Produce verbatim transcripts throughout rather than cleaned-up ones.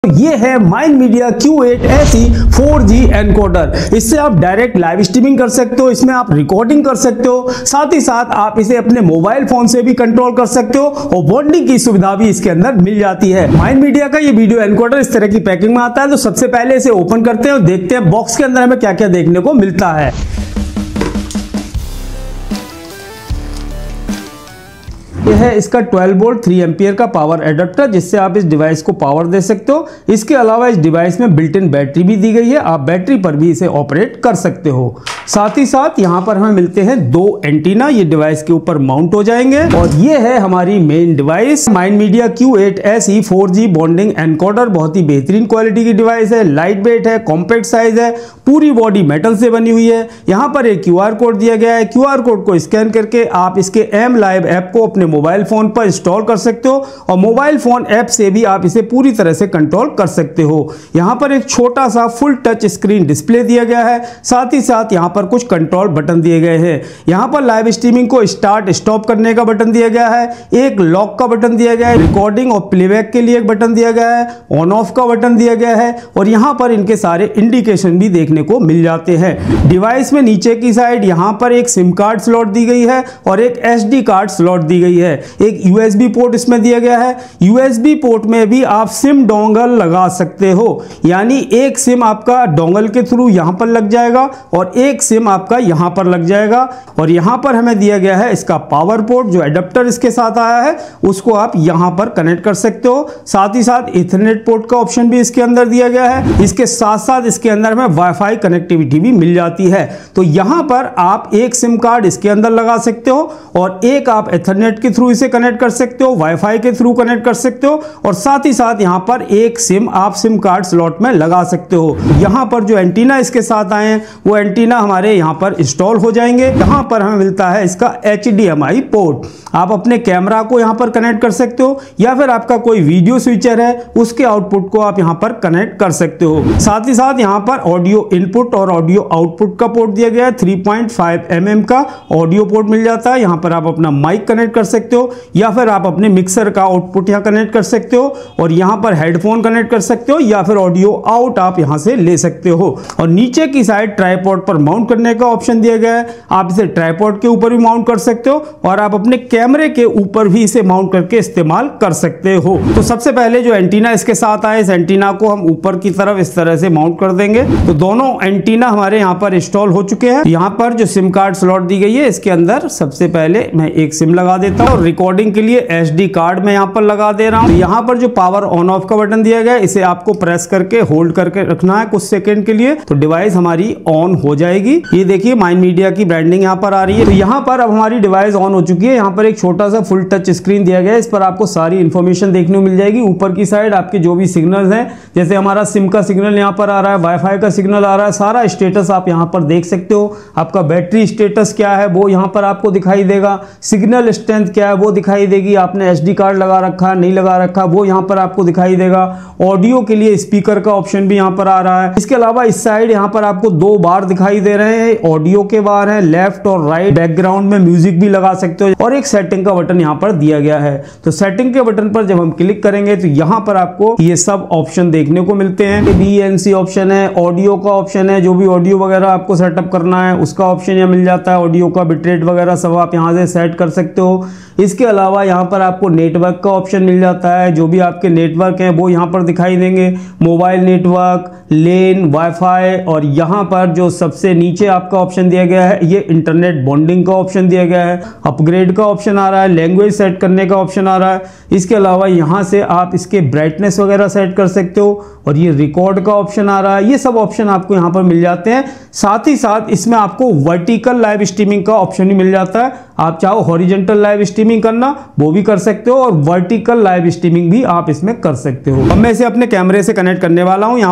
ये है mind media Q eight S E four G encoder. इससे आप डायरेक्ट लाइव स्ट्रीमिंग कर सकते हो, इसमें आप रिकॉर्डिंग कर सकते हो, साथ ही साथ आप इसे अपने मोबाइल फोन से भी कंट्रोल कर सकते हो और बॉन्डिंग की सुविधा भी इसके अंदर मिल जाती है। माइंड मीडिया का ये वीडियो एनकोडर इस तरह की पैकिंग में आता है। तो सबसे पहले इसे ओपन करते हैं और देखते हैं बॉक्स के अंदर हमें क्या क्या देखने को मिलता है। यह है इसका ट्वेल्व वोल्ट थ्री एम्पियर का पावर एडाप्टर, जिससे आप इस डिवाइस को पावर दे सकते हो। इसके अलावा इस डिवाइस में बिल्ट इन बैटरी भी दी गई है, आप बैटरी पर भी इसे ऑपरेट कर सकते हो। साथ ही साथ यहाँ पर हमें मिलते हैं दो एंटीना, ये डिवाइस के ऊपर माउंट हो जाएंगे। और ये है हमारी main device mind media Q eight S E four G bonding encoder. बहुत ही बेहतरीन क्वालिटी की डिवाइस है, लाइट वेट है, कॉम्पैक्ट साइज है, पूरी बॉडी मेटल से बनी हुई है। यहाँ पर एक क्यू आर कोड दिया गया है, क्यू आर कोड को स्कैन करके आप इसके एम लाइव ऐप को अपने मोबाइल फोन पर इंस्टॉल कर सकते हो और मोबाइल फोन ऐप से भी आप इसे पूरी तरह से कंट्रोल कर सकते हो। यहां पर एक छोटा सा फुल टच स्क्रीन डिस्प्ले दिया गया है, साथ ही साथ यहां पर कुछ कंट्रोल बटन दिए गए हैं। यहां पर लाइव स्ट्रीमिंग को स्टार्ट स्टॉप करने का बटन दिया गया है, एक लॉक का बटन दिया गया है, रिकॉर्डिंग और प्लेबैक के लिए एक बटन दिया गया है, ऑन ऑफ का बटन दिया गया है और यहां पर इनके सारे इंडिकेशन भी देखने को मिल जाते हैं। डिवाइस में नीचे की साइड यहां पर एक सिम कार्ड स्लॉट दी गई है और एक एस डी कार्ड स्लॉट दी गई है। एक यूएसबी पोर्ट इसमें दिया गया है। यूएसबी पोर्ट में भी आप सिम डोंगल लगा सकते हो, यानी एक सिम आपका डोंगल के थ्रू यहां पर लग जाएगा और एक सिम आपका यहां पर लग जाएगा। और यहां पर हमें दिया गया है इसका पावर पोर्ट, जो एडाप्टर इसके साथ आया है उसको आप यहां पर कनेक्ट कर सकते हो। साथ ही साथ इथरनेट पोर्ट का ऑप्शन भी इसके अंदर दिया गया है। इसके साथ साथ इसके अंदर हमें वाईफाई कनेक्टिविटी भी मिल जाती है। तो यहां पर आप एक सिम कार्ड इसके अंदर लगा सकते हो और एक आप इथरनेट के थ्रू इसे कनेक्ट कर सकते हो, वाईफाई के थ्रू कनेक्ट कर सकते हो और साथ ही साथ यहां पर एक सिम आप सिम कार्ड स्लॉट में लगा सकते हो। यहां पर जो एंटीना इसके साथ आए हैं वो एंटीना हमारे यहां पर इंस्टॉल हो जाएंगे। यहां पर हमें मिलता है इसका H D M I port, आप अपने कैमरा को यहां पर कनेक्ट कर सकते हो या फिर आपका कोई वीडियो स्विचर है उसके आउटपुट को आप यहां पर कनेक्ट कर सकते हो। साथ ही साथ यहां पर ऑडियो इनपुट और ऑडियो आउटपुट का पोर्ट दिया गया है। Three point five M M का ऑडियो पोर्ट मिल जाता है, यहां पर आप अपना माइक कनेक्ट कर सकते हो या फिर आप अपने मिक्सर का आउटपुट यहां कनेक्ट कर सकते हो और यहां पर हेडफोन कनेक्ट कर सकते हो या फिर ऑडियो आउट आप यहां से ले सकते हो। और नीचे की साइड ट्राइपॉड पर माउंट करने का ऑप्शन दिया गया है, आप इसे ट्राइपॉड के ऊपर भी माउंट कर सकते हो और आप अपने कैमरे के ऊपर भी इसे माउंट करके इस्तेमाल कर सकते हो। तो सबसे पहले जो एंटीना इसके साथ आए, इस एंटीना को हम ऊपर की तरफ इस तरह से माउंट कर देंगे। तो दोनों एंटीना हमारे यहां पर इंस्टॉल हो चुके हैं। यहां पर जो सिम कार्ड स्लॉट दी गई है इसके अंदर सबसे पहले मैं एक सिम लगा देता हूं और रिकॉर्डिंग के लिए एस डी कार्ड मैं यहां पर लगा दे रहा हूं। यहां पर जो पावर ऑन ऑफ का बटन दिया गया है इसे आपको प्रेस करके होल्ड करके रखना है कुछ सेकंड के लिए, तो डिवाइस हमारी ऑन हो जाएगी। ये देखिए माइंड मीडिया की ब्रांडिंग यहां पर आ रही है। तो यहां पर अब हमारी डिवाइस ऑन हो चुकी है। यहां पर एक छोटा सा फुल टच स्क्रीन दिया गया है, इस पर आपको सारी इंफॉर्मेशन देखने को मिल जाएगी। ऊपर की साइड आपके जो भी सिग्नल्स हैं, जैसे हमारा सिम का सिग्नल यहां पर आ रहा है, वाईफाई का सिग्नल आ रहा है, सारा स्टेटस आप यहां पर देख सकते हो। आपका बैटरी स्टेटस क्या है वो यहां पर आपको दिखाई देगा, सिग्नल स्ट्रेंथ क्या है वो दिखाई देगी, आपने एस डी कार्ड लगा रखा नहीं लगा रखा वो यहां पर आपको दिखाई देगा। ऑडियो के लिए स्पीकर का ऑप्शन भी यहां पर आ रहा है। इसके अलावा इस साइड यहां पर आपको दो बार दिखाई दे रहे हैं, ऑडियो के बार है, लेफ्ट और राइट। बैकग्राउंड में म्यूजिक भी लगा सकते हो और एक सेटिंग का बटन यहां पर दिया गया है। तो सेटिंग के बटन पर जब हम क्लिक करेंगे तो यहां पर आपको ये सब ऑप्शन देखने को मिलते हैं। बी एन सी ऑप्शन है, ऑडियो का ऑप्शन है, जो भी ऑडियो वगैरह आपको सेटअप करना है उसका ऑप्शन यहां मिल जाता है। ऑडियो का बिटरेट वगैरह सब आप यहां से सेट कर सकते हो। इसके अलावा यहां पर आपको नेटवर्क का ऑप्शन मिल जाता है, जो भी आपके नेटवर्क हैं वो यहां पर दिखाई देंगे, मोबाइल नेटवर्क, लेन, वाईफाई। और यहां पर जो सबसे नीचे आपका ऑप्शन दिया गया है ये इंटरनेट बॉन्डिंग का ऑप्शन दिया गया है, अपग्रेड का ऑप्शन आ रहा है, लैंग्वेज सेट करने का ऑप्शन आ रहा है। इसके अलावा यहां से आप इसके ब्राइटनेस वगैरह सेट कर सकते हो और ये रिकॉर्ड का ऑप्शन आ रहा है। ये सब ऑप्शन आपको यहां पर मिल जाते हैं। साथ ही साथ इसमें आपको वर्टिकल लाइव स्ट्रीमिंग का ऑप्शन भी मिल जाता है, आप चाहो हॉरिजॉन्टल लाइव स्ट्रीमिंग करना वो भी कर सकते हो और वर्टिकल लाइव स्ट्रीमिंग भी आप इसमें कर सकते हो। अब मैं इसे अपने कैमरे से कनेक्ट करने वाला हूं। यहां पर जो H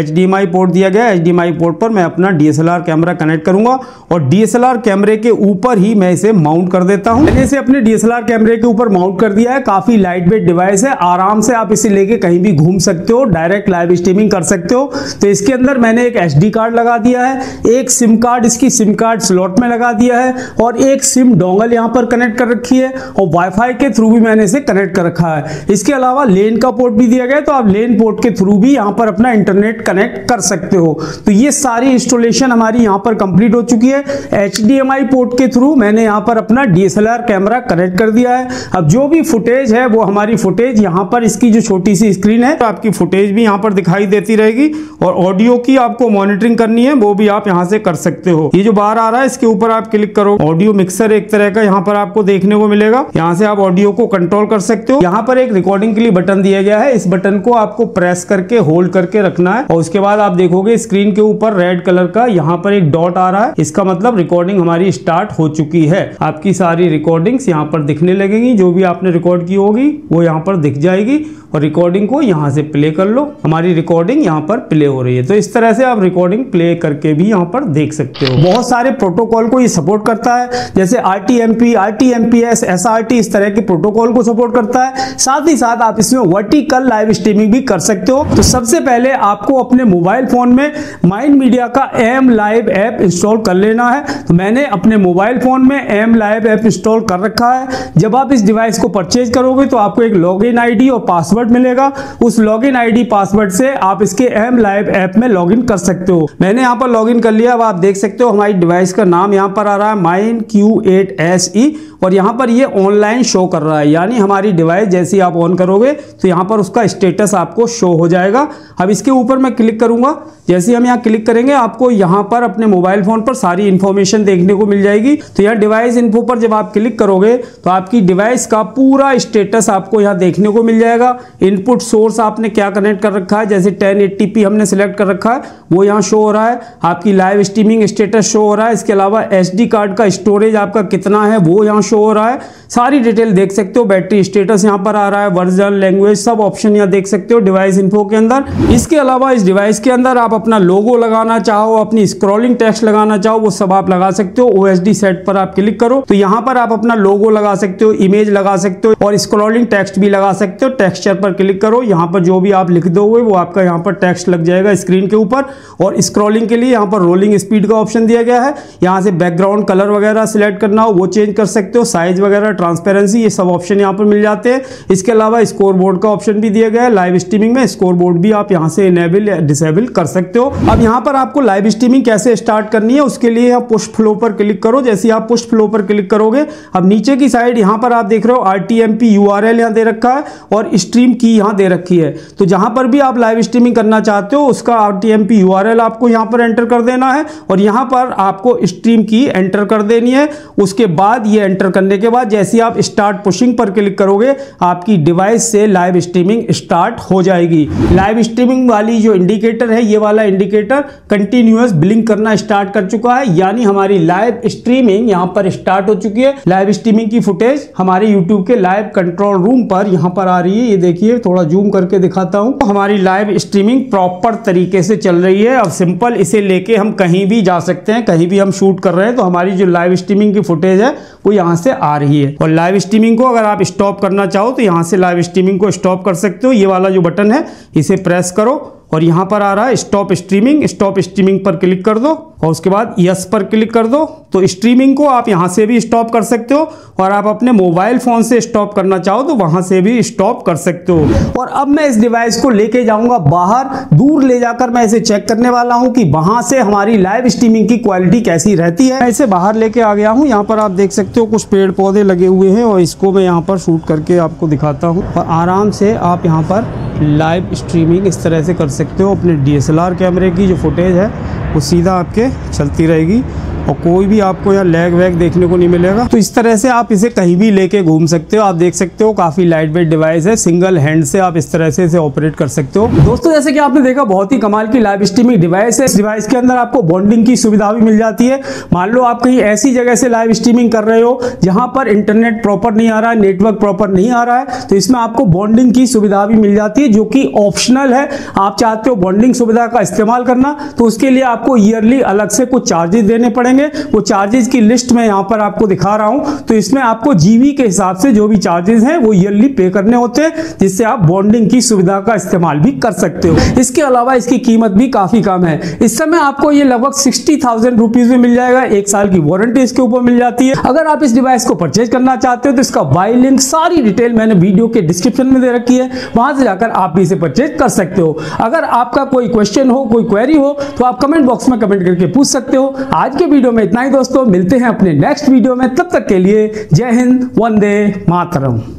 H D M I port दिया गया है। H D M I port पर मैं अपना D S L R camera connect करूंगा और डी एस एल आर कैमरे के ऊपर ही मैं इसे माउंट कर देता हूं। मैंने इसे अपने डी एस एल आर कैमरे के ऊपर माउंट कर दिया है। काफी लाइट वेट डिवाइस है, आराम से आप इसे लेके कहीं भी घूम सकते हो, डायरेक्ट लाइव स्ट्रीमिंग कर सकते हो। तो इसके अंदर मैंने एक एस डी कार्ड लगा दिया है, एक सिम कार्ड इसकी सिम कार्ड स्लॉट में लगा दिया है और एक सिम डोंगल यहां पर कनेक्ट कर रखी है और वाईफाई के थ्रू भी मैंने इसे कनेक्ट कर रखा है। इसके अलावा लेन का पोर्ट भी दिया गया है, तो आप लेन पोर्ट के थ्रू भी यहां पर अपना इंटरनेट कनेक्ट कर सकते हो। तो ये सारी इंस्टॉलेशन हमारी यहां पर कंप्लीट हो चुकी है। H D M I port के थ्रू मैंने यहां पर अपना D S L R camera connect कर दिया है। अब जो भी फुटेज है वो हमारी फुटेज यहां पर, इसकी जो छोटी सी स्क्रीन है तो आपकी फुटेज भी यहां पर दिखाई देती रहेगी और ऑडियो की आपको मॉनिटरिंग करनी है वो भी आप यहां से कर सकते हो। ये जो बाहर आ रहा है इसके ऊपर आप क्लिक करो, ऑडियो मिक्सर एक तरह का यहां पर आपको देखने को मिलेगा। यहां से आप ऑडियो को कंट्रोल कर सकते हो। यहां पर एक रिकॉर्डिंग के लिए बटन दिया गया है, इस बटन को आपको प्रेस करके होल्ड करके रखना है और उसके बाद आप देखोगे स्क्रीन के ऊपर रेड कलर का यहां पर एक डॉट आ रहा है, इसका मतलब रिकॉर्डिंग हमारी स्टार्ट हो चुकी है। आपकी सारी रिकॉर्डिंग्स यहां पर दिखने लगेंगी, जो भी आपने रिकॉर्ड की होगी वो यहां पर दिख जाएगी और रिकॉर्डिंग को यहां से प्ले कर लो। हमारी रिकॉर्डिंग यहां पर प्ले हो रही है। तो इस तरह से आप रिकॉर्डिंग प्ले करके भी यहां पर देख सकते हो। बहुत सारे प्रोटोकॉल को ये सपोर्ट करता है, जैसे R T M P, R T M P S, S R T, इस तरह के प्रोटोकॉल को सपोर्ट करता है। साथ ही साथ आप इसमें वर्टिकल लाइव स्ट्रीमिंग भी कर सकते हो। तो सबसे पहले आपको अपने मोबाइल फोन में माइंड मीडिया का एम लाइव ऐप इंस्टॉल कर लेना है। तो मैंने अपने मोबाइल फोन में एम लाइव ऐप इंस्टॉल कर रखा है। जब आप इस डिवाइस को परचेज करोगे तो आपको एक लॉगिन आईडी और पासवर्ड मिलेगा। उस लॉगिन आईडी पासवर्ड से आप इसके एम लाइव ऐप में लॉगिन कर सकते हो। मैंने यहां पर लॉगिन कर लिया। अब आप देख सकते हो हमारी डिवाइस का नाम यहां पर आ रहा है mine Q eight S E और यहां पर ये ऑनलाइन शो कर रहा है, यानी हमारी डिवाइस जैसी आप ऑन करोगे तो यहां पर उसका स्टेटस आपको शो हो जाएगा। अब इसके ऊपर मैं क्लिक करूंगा, जैसे हम यहां क्लिक करेंगे आपको यहां पर अपने मोबाइल फोन पर सारी इंफॉर्मेशन देखने को मिल जाएगी। तो यहां डिवाइस इन्फो पर जब आप क्लिक करोगे तो आपकी डिवाइस का पूरा स्टेटस आपको यहां देखने को मिल जाएगा। इनपुट सोर्स आपने क्या कनेक्ट कर रखा है, जैसे टेन एटी पी हमने सिलेक्ट कर रखा है वो यहां शो हो रहा है। आपकी लाइव स्ट्रीमिंग स्टेटस शो हो रहा है। इसके अलावा एसडी कार्ड का स्टोरेज आपका कितना है वो यहां शो हो रहा है। सारी डिटेल देख सकते हो। बैटरी स्टेटस यहां पर आ रहा है, वर्जन, लैंग्वेज, सब ऑप्शन यहां देख सकते हो डिवाइस इन्फो के अंदर। इसके अलावा इस डिवाइस के अंदर आप अपना लोगो लगाना चाहो, अपनी स्क्रॉलिंग टेक्स्ट लगाना चाहो, वो सब आप लगा सकते हो। ओएसडी सेट पर आप क्लिक करो तो यहां पर आप अपना लोगो लगा सकते हो, इमेज लगा सकते हो और स्क्रॉलिंग टेक्स्ट भी लगा सकते हो। टेक्सचर पर क्लिक करो, यहां पर जो भी आप लिख दोगे वो आपका यहां पर टेक्स्ट लग जाएगा स्क्रीन के ऊपर। और स्क्रॉलिंग के लिए यहां पर रोलिंग स्पीड का ऑप्शन दिया गया है। यहां से बैकग्राउंड कलर वगैरह सिलेक्ट करना हो वो चेंज कर सकते हो, साइज वगैरह, ट्रांसपेरेंसी, ये सब ऑप्शन यहां पर मिल जाते हैं। इसके अलावा स्कोर बोर्ड का ऑप्शन भी दिया गया है। लाइव स्ट्रीमिंग में स्कोर बोर्ड भी आप यहां से इनेबल या डिसेबल कर सकते हो। अब यहां पर आपको लाइव स्ट्रीमिंग कैसे स्टार्ट करनी है उसके लिए आप पुश फ्लो पर क्लिक करो। जैसे आप पुश फ्लो पर क्लिक करोगे अब नीचे की साइड यहां पर आप देख रहे हो R T M P URL यहां दे रखा है और स्ट्रीम की यहां दे रखी है। तो जहां पर भी आप लाइव स्ट्रीमिंग करना चाहते हो उसका R T M P URL आपको यहां पर एंटर कर देना है और यहां पर आपको स्ट्रीम की एंटर कर देनी है। उसके बाद ये एंटर करने के बाद जैसे आप स्टार्ट पुशिंग पर क्लिक करोगे आपकी डिवाइस से लाइव स्ट्रीमिंग स्टार्ट हो जाएगी। लाइव स्ट्रीमिंग वाली जो इंडिकेटर है, ये वाला इंडिकेटर कंटिन्यूअस ब्लिंक करना स्टार्ट कर चुका है, यानी हमारी लाइव स्ट्रीमिंग यहां पर स्टार्ट हो चुकी है। लाइव स्ट्रीमिंग की फुटेज हमारे यूट्यूब के लाइव कंट्रोल रूम पर यहां पर आ रही है। ये देखिए, थोड़ा जूम करके दिखाता हूं। हमारी लाइव स्ट्रीमिंग प्रॉपर तरीके से चल रही है। अब सिंपल इसे लेके हम कहीं भी जा सकते हैं, कहीं भी हम शूट कर रहे हैं तो हमारी जो लाइव स्ट्रीमिंग की फुटेज है वो यहां से आ रही है। और लाइव स्ट्रीमिंग को अगर आप स्टॉप करना चाहो तो यहां से लाइव स्ट्रीमिंग को स्टॉप कर सकते हो। ये वाला जो बटन है इसे प्रेस करो और यहां पर आ रहा है स्टॉप स्ट्रीमिंग। स्टॉप स्ट्रीमिंग पर क्लिक कर दो और उसके बाद यस पर क्लिक कर दो। तो स्ट्रीमिंग को आप यहां से भी स्टॉप कर सकते हो और आप अपने मोबाइल फोन से स्टॉप करना चाहो तो वहां से भी स्टॉप कर सकते हो। और अब मैं इस डिवाइस को लेके जाऊंगा बाहर, दूर ले जाकर मैं इसे चेक करने वाला हूं कि वहां से हमारी लाइव स्ट्रीमिंग की क्वालिटी कैसी रहती है। मैं इसे बाहर लेके आ गया हूं। यहाँ पर आप देख सकते हो कुछ पेड़ पौधे लगे हुए हैं और इसको मैं यहाँ पर शूट करके आपको दिखाता हूँ और आराम से आप यहाँ पर लाइव स्ट्रीमिंग इस तरह से कर सकते हो। अपने डी एस एल आर कैमरे की जो फुटेज है वो सीधा आपके चलती रहेगी और कोई भी आपको यहाँ लैग वैग देखने को नहीं मिलेगा। तो इस तरह से आप इसे कहीं भी लेके घूम सकते हो। आप देख सकते हो काफी लाइट वेट डिवाइस है, सिंगल हैंड से आप इस तरह से इसे ऑपरेट कर सकते हो। दोस्तों जैसे कि आपने देखा बहुत ही कमाल की लाइव स्ट्रीमिंग डिवाइस है। इस डिवाइस के अंदर आपको बॉन्डिंग की सुविधा भी मिल जाती है। मान लो आप कहीं ऐसी जगह से लाइव स्ट्रीमिंग कर रहे हो जहां पर इंटरनेट प्रॉपर नहीं आ रहा है, नेटवर्क प्रॉपर नहीं आ रहा है, तो इसमें आपको बॉन्डिंग की सुविधा भी मिल जाती है जो कि ऑप्शनल है। आप चाहते हो बॉन्डिंग सुविधा का इस्तेमाल करना तो उसके लिए आपको ईयरली अलग से कुछ चार्जेस देने पड़ेंगे। वो चार्जेस की लिस्ट मैं यहां पर आपको दिखा रहा हूं। तो इसमें आपको जीबी के हिसाब से जो भी चार्जेस हैं वो ईयरली पे करने होते हैं, जिससे आप बॉन्डिंग की सुविधा का इस्तेमाल भी कर सकते हो। इसके अलावा इसकी कीमत भी काफी कम है। इस समय आपको ये लगभग सिक्सटी थाउजेंड रुपीज में मिल जाएगा। एक साल की वारंटी इसके ऊपर मिल जाती है। अगर आप इस डिवाइस को परचेज करना चाहते हो तो इसका बाय लिंक सारी डिटेल मैंने वीडियो के डिस्क्रिप्शन में दे रखी है, वहां से जाकर आप भी इसे परचेज कर सकते हो। अगर आपका कोई क्वेश्चन हो, कोई क्वेरी हो तो आप कमेंट बॉक्स में कमेंट करके पूछ सकते हो। आज के वीडियो में इतना ही दोस्तों, मिलते हैं अपने नेक्स्ट वीडियो में। तब तक के लिए जय हिंद, वंदे मातरम।